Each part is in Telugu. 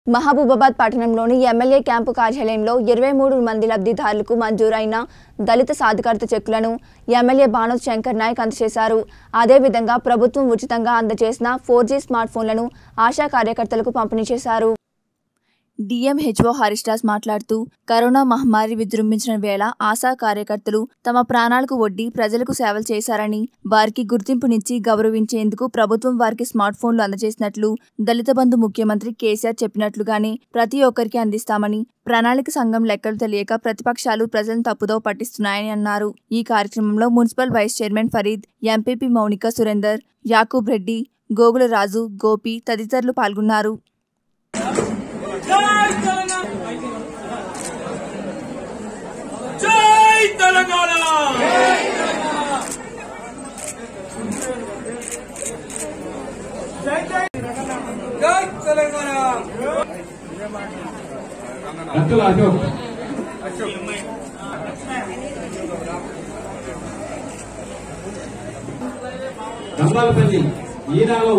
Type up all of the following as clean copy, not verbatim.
మహబూబాబాద్ పట్టణంలోని ఎమ్మెల్యే క్యాంపు కార్యాలయంలో 23 మంది లబ్ధిదారులకు మంజూరైన దళిత సాధికారత చెక్కులను ఎమ్మెల్యే బానోత్ శంకర్ నాయక్ అందజేశారు. అదేవిధంగా ప్రభుత్వం ఉచితంగా అందజేసిన 4G స్మార్ట్ ఫోన్లను ఆశా కార్యకర్తలకు పంపిణీ చేశారు. డిఎంహెచ్ఓ హరిదాస్ మాట్లాడుతూ కరోనా మహమ్మారి విజృంభించిన వేళ ఆశా కార్యకర్తలు తమ ప్రాణాలకు ఒడ్డి ప్రజలకు సేవలు చేశారని, వారికి గుర్తింపునిచ్చి గౌరవించేందుకు ప్రభుత్వం వారికి స్మార్ట్ ఫోన్లు అందజేసినట్లు దళిత బంధు ముఖ్యమంత్రి కేసీఆర్ చెప్పినట్లుగానే ప్రతి ఒక్కరికి అందిస్తామని, ప్రణాళిక సంఘం లెక్కలు తెలియక ప్రతిపక్షాలు ప్రజలను తప్పుదో పట్టిస్తున్నాయని అన్నారు. ఈ కార్యక్రమంలో municipal vice chairman Farid, MPP Mounika Surender, Yakub Reddy, Gogula Raju, Gopi తదితరులు పాల్గొన్నారు. జై తెలంగాణ జై తెలంగాణ అత్తుల అశోక్ రంగాలపల్లి ఈనాలో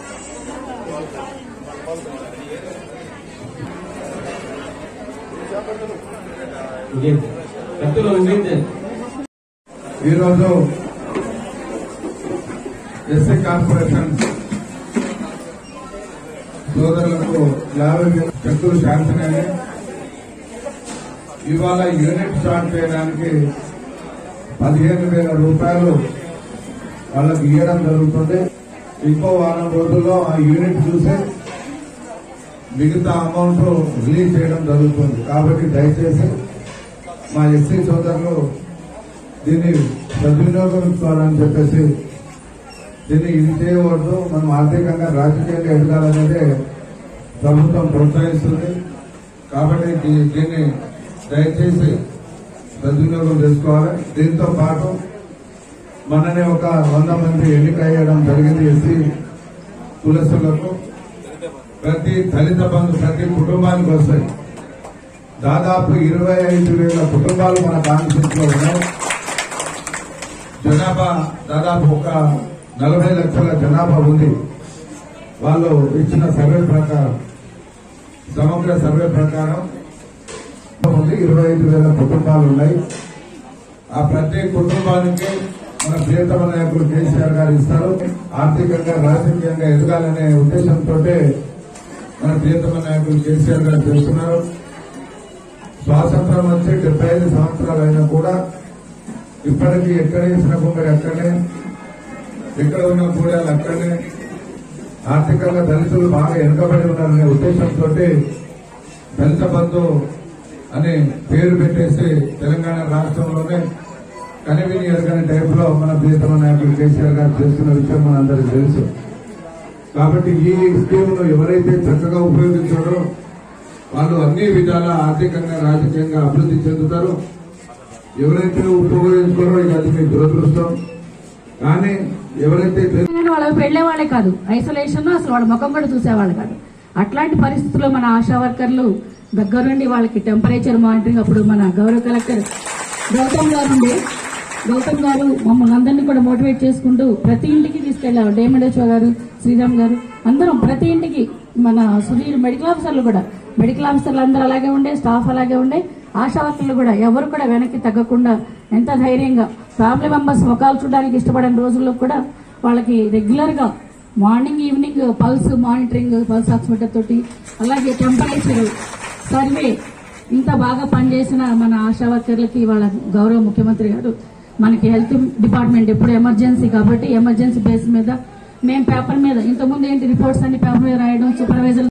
ఈరోజు ఎస్సీ కార్పొరేషన్ సోదరులకు 50,000 చెక్కులు శాంక్షన్ అయ్యాయి. ఇవాళ యూనిట్ స్టార్ట్ చేయడానికి 15,000 రూపాయలు వాళ్ళకి ఇవ్వడం జరుగుతుంది. ఇంకో వారం రోజుల్లో ఆ యూనిట్ చూసి మిగతా అమౌంట్ రిలీజ్ చేయడం జరుగుతుంది. కాబట్టి దయచేసి మా ఎస్సీ సోదరులు దీన్ని సద్వినియోగించుకోవాలని చెప్పేసి దీన్ని ఇది చేయకూడదు. మనం ఆర్థికంగా రాజకీయంగా ఎదగాలనేదే ప్రభుత్వం ప్రోత్సహిస్తుంది. కాబట్టి దీన్ని దయచేసి సద్వినియోగం చేసుకోవాలి. దీంతో పాటు మననే ఒక 100 మంది ఎన్నికయ్యడం జరిగింది. ఎస్సీ కులస్తులకు ప్రతి దళిత బంధు ప్రతి కుటుంబానికి వస్తాయి. దాదాపు 25,000 కుటుంబాలు మన కాన్స్టిట్యూన్స్ లో ఉన్నాయి. జనాభా దాదాపు ఒక 40 లక్షల జనాభా ఉంది. వాళ్ళు ఇచ్చిన సర్వే ప్రకారం, సమగ్ర సర్వే ప్రకారం 25,000 కుటుంబాలు ఉన్నాయి. ఆ ప్రతి కుటుంబానికి మన ప్రియతమ నాయకులు కేసీఆర్ గారు ఇస్తారు. ఆర్థికంగా రాజకీయంగా ఎదగాలనే ఉద్దేశంతో మన ప్రియతమ నాయకులు కేసీఆర్ గారు చేస్తున్నారు. స్వాతంత్రం వచ్చి 75 సంవత్సరాలు అయినా కూడా ఇప్పటికీ ఎక్కడ వేసిన కొందరు అక్కడనే, ఎక్కడ ఉన్న కూడాలు అక్కడనే. ఆర్థికంగా దళితులు బాగా వెనుకబడి ఉన్నారనే ఉద్దేశంతో దళిత బంధు అనే పేరు పెట్టేసి తెలంగాణ రాష్ట్రంలోనే కనివిని ఎరగని టైపులో మన ప్రియతమ నాయకులు కేసీఆర్ గారు చేస్తున్న విషయం మనందరికీ తెలుసు. కాబట్టి ఈ స్కీమ్ను ఎవరైతే చక్కగా ఉపయోగించారో వాళ్ళు అన్ని విధాల ఆర్థికంగా రాజకీయంగా అభివృద్ధి చెందుతారు. ఎవరైతే ఉపయోగించుకోరో ఇక అది మీ దురదృష్టం. కానీ ఎవరైతే వాళ్ళకి వెళ్లేవాళ్లే కాదు, ఐసోలేషన్ అసలు వాళ్ళ ముఖం కూడా చూసేవాళ్ళు కాదు. అట్లాంటి పరిస్థితుల్లో మన ఆశా వర్కర్లు దగ్గరుండి వాళ్ళకి టెంపరేచర్ మానిటరింగ్, అప్పుడు మన గౌరవ కలెక్టర్ గౌతమ్ గారు మమ్మల్ని అందరినీ కూడా మోటివేట్ చేసుకుంటూ ప్రతి ఇంటికి తీసుకెళ్లారు. డేమండేశ్వర గారు, శ్రీరామ్ గారు అందరం ప్రతి ఇంటికి, మన సునీల్ మెడికల్ ఆఫీసర్లు కూడా, మెడికల్ ఆఫీసర్లు అందరూ అలాగే ఉండే, స్టాఫ్ అలాగే ఉండే, ఆశా వర్కర్లు కూడా ఎవరు కూడా వెనక్కి తగ్గకుండా ఎంత ధైర్యంగా ఫ్యామిలీ మెంబర్స్ ముఖాలు చూడడానికి ఇష్టపడిన రోజుల్లో కూడా వాళ్ళకి రెగ్యులర్ గా morning evening pulse monitoring, pulse oximeter తోటి, అలాగే టెంపరేచర్ సర్వే ఇంత బాగా పనిచేసిన మన ఆశా వర్కర్లకి వాళ్ళ గౌరవ ముఖ్యమంత్రి గారు మనకి హెల్త్ డిపార్ట్మెంట్ ఎప్పుడు ఎమర్జెన్సీ కాబట్టి ఎమర్జెన్సీ బేస్ మీద మేము పేపర్ మీద ఇంతకుముందు ఏంటి రిపోర్ట్స్ అన్ని పేపర్ మీద రాయడం, సూపర్వైజర్